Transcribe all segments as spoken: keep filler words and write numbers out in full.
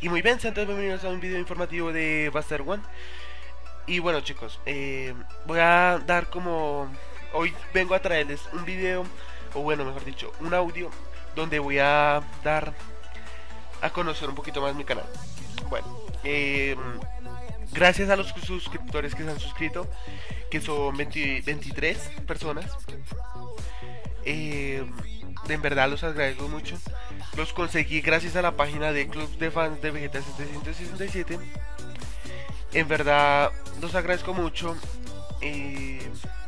Y muy bien, sean todos bienvenidos a un video informativo de Buster One. Y bueno chicos, eh, voy a dar como... Hoy vengo a traerles un video, o bueno, mejor dicho, un audio, donde voy a dar a conocer un poquito más mi canal. Bueno, eh, gracias a los suscriptores que se han suscrito, que son veinte, veintitrés personas. Eh, en verdad los agradezco mucho. Los conseguí gracias a la página de Club de Fans de Vegeta setecientos sesenta y siete. En verdad los agradezco mucho. Eh,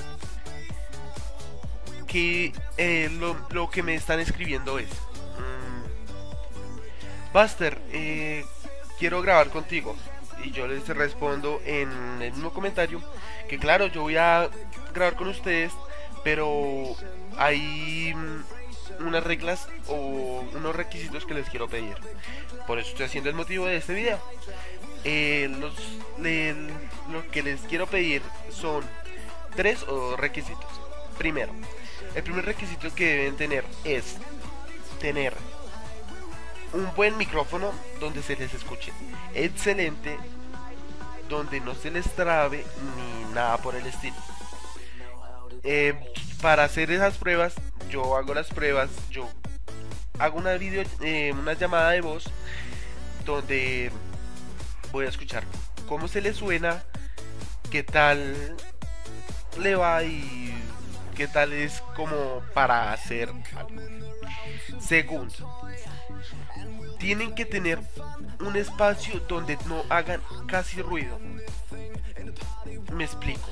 que eh, lo, lo que me están escribiendo es mmm, Buster, eh, quiero grabar contigo. Y yo les respondo en el mismo comentario que claro, yo voy a grabar con ustedes, pero hay unas reglas o unos requisitos que les quiero pedir. Por eso estoy haciendo el motivo de este video. Eh, los, le, lo que les quiero pedir son tres o dos requisitos. Primero, el primer requisito que deben tener es tener un buen micrófono donde se les escuche excelente, donde no se les trabe ni nada por el estilo. Eh, para hacer esas pruebas, yo hago las pruebas, yo hago una video, eh, una llamada de voz donde voy a escuchar cómo se le suena, qué tal le va y qué tal es como para hacer algo. Segundo, tienen que tener un espacio donde no hagan casi ruido. Me explico.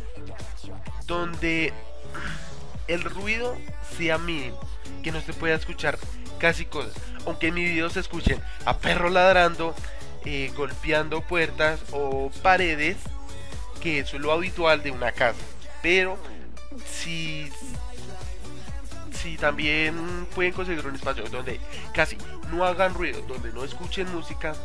Donde el ruido sea mínimo, que no se pueda escuchar casi cosas. Aunque en mi video se escuchen a perros ladrando, eh, golpeando puertas o paredes, que eso es lo habitual de una casa. Pero si, si también pueden conseguir un espacio donde casi no hagan ruido, donde no escuchen música,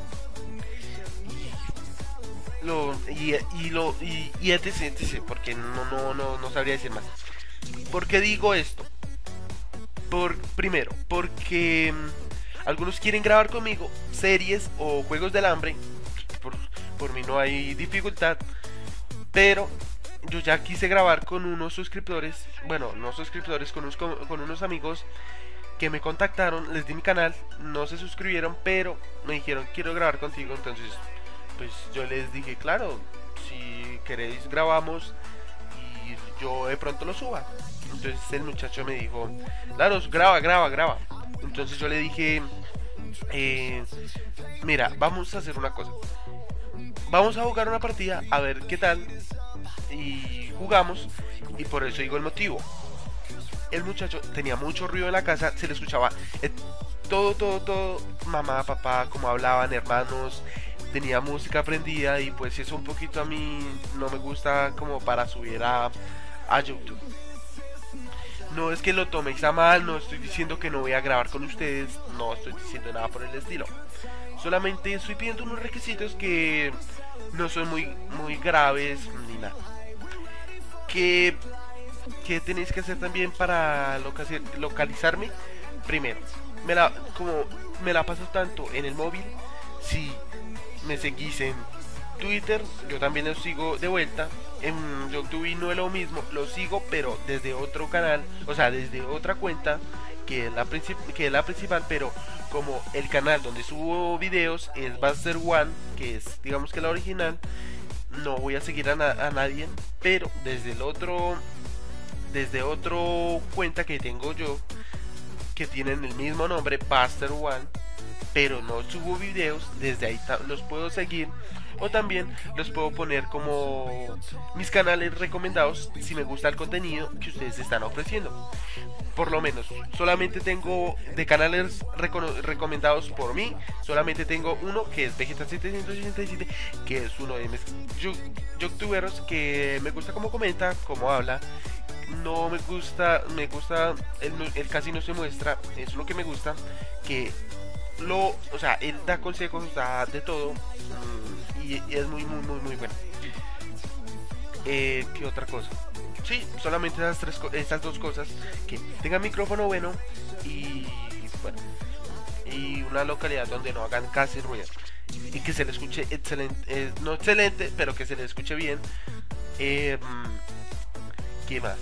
Lo, y, y lo y, y etc, etc, porque no, no, no, no sabría decir más. ¿Por qué digo esto? Por, primero, porque mmm, algunos quieren grabar conmigo series o juegos del hambre. Por, por mí no hay dificultad. Pero yo ya quise grabar con unos suscriptores. Bueno, no suscriptores, con unos, con unos amigos que me contactaron. Les di mi canal, no se suscribieron, pero me dijeron quiero grabar contigo. Entonces pues yo les dije, claro, si queréis grabamos y yo de pronto lo suba. Entonces el muchacho me dijo, claro, graba, graba, graba. Entonces yo le dije, eh, mira, vamos a hacer una cosa. Vamos a jugar una partida, a ver qué tal. Y jugamos, y por eso digo el motivo. El muchacho tenía mucho ruido en la casa, se le escuchaba eh, todo, todo, todo, mamá, papá, como hablaban, hermanos. Tenía música prendida y pues eso un poquito a mí no me gusta como para subir a, a YouTube. No es que lo toméis a mal, no estoy diciendo que no voy a grabar con ustedes, no estoy diciendo nada por el estilo. Solamente estoy pidiendo unos requisitos que no son muy, muy graves ni nada. ¿Qué, qué tenéis que hacer también para localizarme? Primero, me la, como me la paso tanto en el móvil, si me seguís en Twitter, yo también los sigo de vuelta. En YouTube no es lo mismo, lo sigo pero desde otro canal, o sea, desde otra cuenta que es la, que es la principal, pero como el canal donde subo videos es Buster One, que es digamos que la original, no voy a seguir a, na a nadie, pero desde el otro, desde otro cuenta que tengo yo, que tienen el mismo nombre, Buster One, pero no subo videos, desde ahí los puedo seguir. O también los puedo poner como mis canales recomendados si me gusta el contenido que ustedes están ofreciendo. Por lo menos, solamente tengo de canales recomendados por mí, solamente tengo uno que es Vegeta setecientos sesenta y siete, que es uno de mis youtuberos que me gusta cómo comenta, cómo habla. No me gusta, me gusta, él, él casi no se muestra, eso es lo que me gusta, que lo, o sea, él da consejos, da de todo, y, y es muy, muy, muy, muy bueno. Eh, ¿Qué otra cosa? Sí, solamente esas tres, estas dos cosas, que tenga micrófono bueno y bueno, y una localidad donde no hagan casi ruido y que se le escuche excelente, eh, no excelente, pero que se le escuche bien. Eh, ¿Qué más?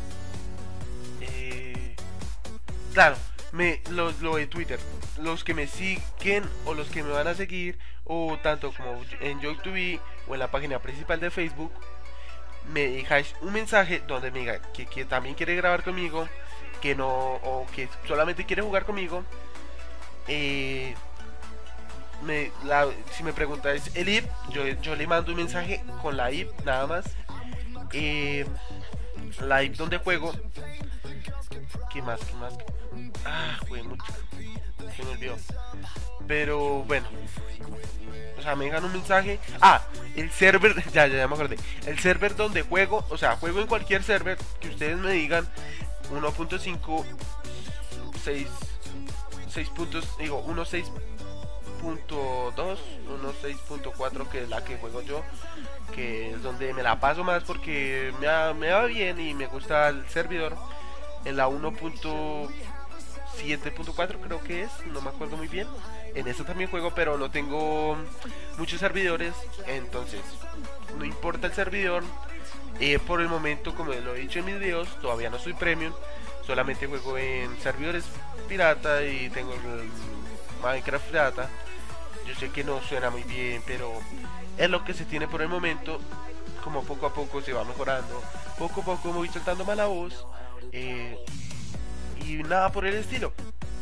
Eh, claro, me, lo, lo de Twitter, los que me siguen o los que me van a seguir, o tanto como en YouTube o en la página principal de Facebook, me dejáis un mensaje donde me diga que, que también quiere grabar conmigo, que no, o que solamente quiere jugar conmigo. Eh, me, la, si me preguntáis el I P, yo, yo le mando un mensaje con la I P nada más. Eh, la I P donde juego. ¿Qué más? ¿Qué más? Ah, jugué mucho. Se me olvidó. Pero bueno. O sea, me dejan un mensaje. Ah, el server. Ya, ya, ya me acordé. El server donde juego. O sea, juego en cualquier server que ustedes me digan. uno punto cinco, seis, seis puntos. Digo, uno punto seis punto dos, uno punto seis punto cuatro, que es la que juego yo, que es donde me la paso más porque me, ha, me va bien y me gusta el servidor. En la uno punto siete punto cuatro creo que es, no me acuerdo muy bien. En esta también juego, pero no tengo muchos servidores, entonces no importa el servidor. Eh, por el momento, como lo he dicho en mis videos, todavía no soy premium, solamente juego en servidores pirata y tengo el Minecraft pirata. Yo sé que no suena muy bien, pero es lo que se tiene por el momento. Como poco a poco se va mejorando, poco a poco me voy soltando mala voz, eh, y nada por el estilo.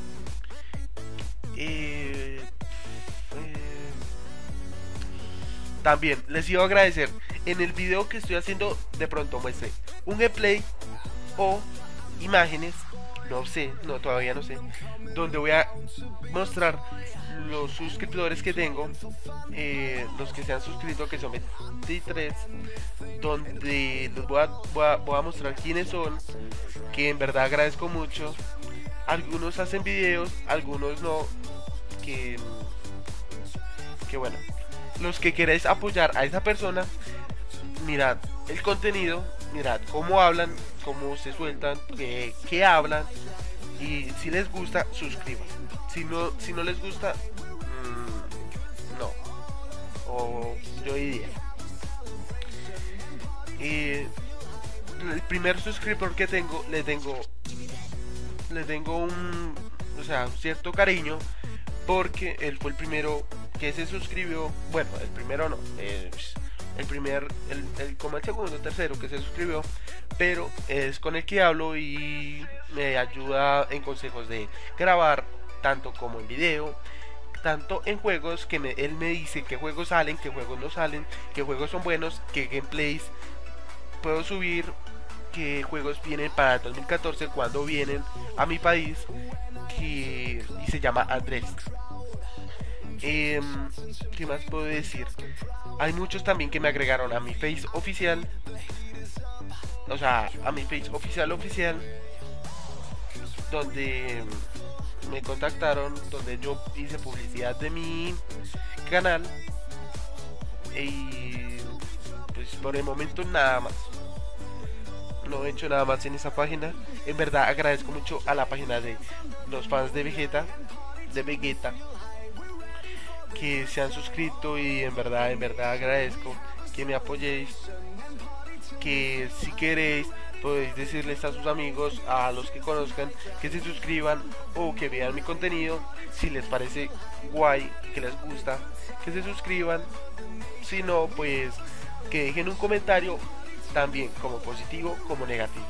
eh, eh, También les iba a agradecer, en el video que estoy haciendo de pronto muestre un gameplay o imágenes, no sé, no todavía no sé, donde voy a mostrar los suscriptores que tengo, eh, los que se han suscrito, que son veintitrés, donde los voy a, voy, a, voy a mostrar quiénes son, que en verdad agradezco mucho. Algunos hacen videos, algunos no, que, que bueno, los que queréis apoyar a esa persona, mirad el contenido, mirad cómo hablan, cómo se sueltan, qué, qué hablan, y si les gusta, suscríbanse. Si no, si no les gusta, mmm, no. O yo diría. Y el primer suscriptor que tengo, le tengo, le tengo un, o sea, un cierto cariño, porque él fue el primero que se suscribió. Bueno, el primero no. Eh, el primer, el, el, como el segundo, tercero que se suscribió, pero es con el que hablo y me ayuda en consejos de grabar, tanto como en video, tanto en juegos, que me, él me dice qué juegos salen, qué juegos no salen, qué juegos son buenos, qué gameplays puedo subir, qué juegos vienen para dos mil catorce, cuando vienen a mi país, que, y se llama Andrés. Eh, ¿Qué más puedo decir? Hay muchos también que me agregaron a mi face oficial. O sea, a mi face oficial oficial, donde me contactaron, donde yo hice publicidad de mi canal. Y pues por el momento nada más. No he hecho nada más en esa página. En verdad agradezco mucho a la página de los fans de Vegeta, de Vegeta, que se han suscrito, y en verdad, en verdad agradezco que me apoyéis, que si queréis podéis decirles a sus amigos, a los que conozcan, que se suscriban o que vean mi contenido. Si les parece guay, que les gusta, que se suscriban. Si no, pues que dejen un comentario, también como positivo como negativo.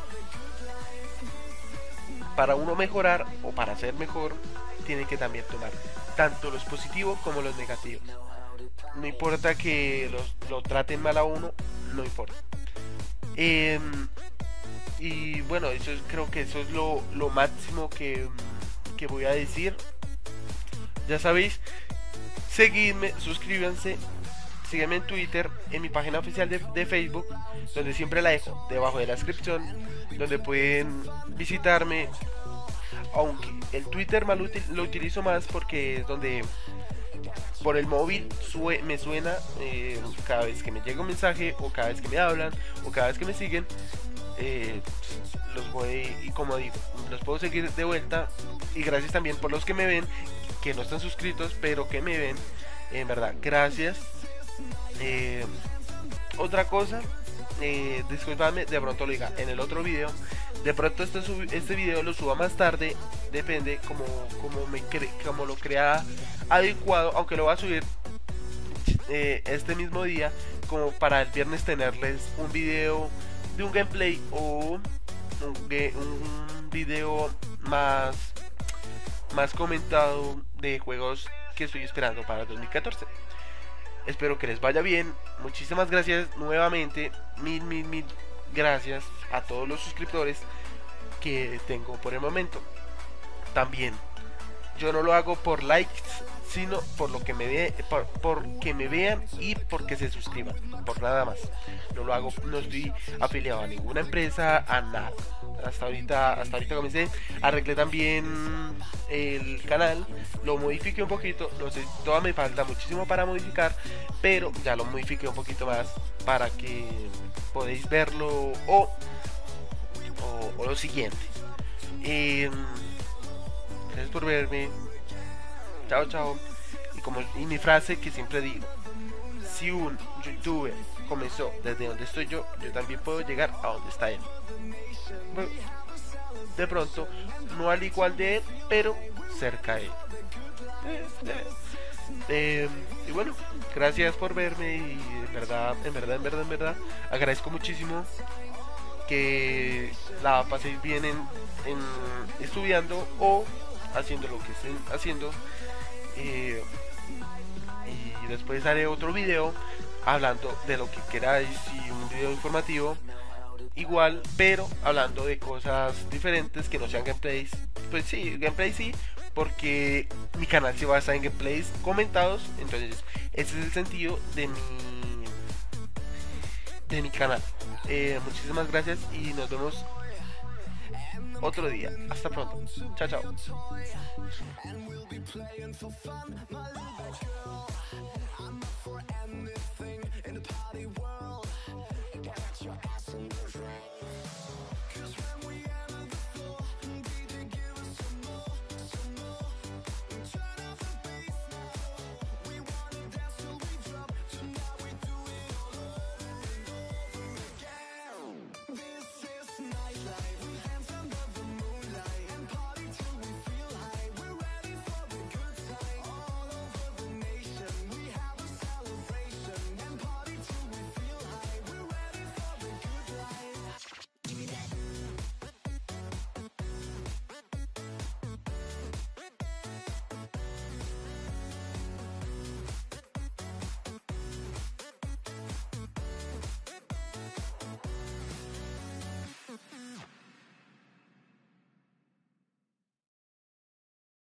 Para uno mejorar o para ser mejor, tiene que también tomar tanto los positivos como los negativos. No importa que los, lo traten mal a uno, no importa. Eh, y bueno, eso es, creo que eso es lo, lo máximo que, que voy a decir. Ya sabéis, seguidme, suscríbanse, sígueme en Twitter, en mi página oficial de, de Facebook, donde siempre la dejo debajo de la descripción, donde pueden visitarme. Aunque el Twitter mal util, lo utilizo más porque es donde por el móvil sue, me suena eh, cada vez que me llega un mensaje, o cada vez que me hablan, o cada vez que me siguen. Eh, los voy, y como digo, los puedo seguir de vuelta. Y gracias también por los que me ven que no están suscritos pero que me ven, en verdad, gracias. Eh, otra cosa, eh, disculpadme, de pronto lo diga en el otro video, de pronto este, este video lo suba más tarde, depende como, como, me cre como lo crea adecuado, aunque lo voy a subir eh, este mismo día, como para el viernes tenerles un video de un gameplay o un, un video más, más comentado de juegos que estoy esperando para el dos mil catorce. Espero que les vaya bien. Muchísimas gracias nuevamente. Mil, mil, mil gracias a todos los suscriptores que tengo por el momento. También, yo no lo hago por likes, sino por lo que me ve, por, por que me vean y porque se suscriban. Por nada más. No lo hago, no estoy afiliado a ninguna empresa, a nada. Hasta ahorita, hasta ahorita comencé. Arreglé también el canal, lo modifiqué un poquito, no sé, todavía me falta muchísimo para modificar, pero ya lo modifiqué un poquito más para que podéis verlo o, o, o lo siguiente. Eh, gracias por verme. Chao, chao. Y como y mi frase que siempre digo: si un youtuber comenzó desde donde estoy yo, yo también puedo llegar a donde está él. Bueno, de pronto, no al igual de él, pero cerca de él. Eh, eh. Eh, y bueno, gracias por verme y en verdad, en verdad, en verdad, en verdad, agradezco muchísimo que la paséis bien en, en estudiando o haciendo lo que estén haciendo. Eh, y después haré otro video hablando de lo que queráis y un video informativo igual, pero hablando de cosas diferentes que no sean gameplays. Pues sí, gameplays sí, porque mi canal se basa en gameplays comentados. Entonces ese es el sentido de mi de mi canal. Eh, muchísimas gracias y nos vemos otro día. Hasta pronto. Chao, chao.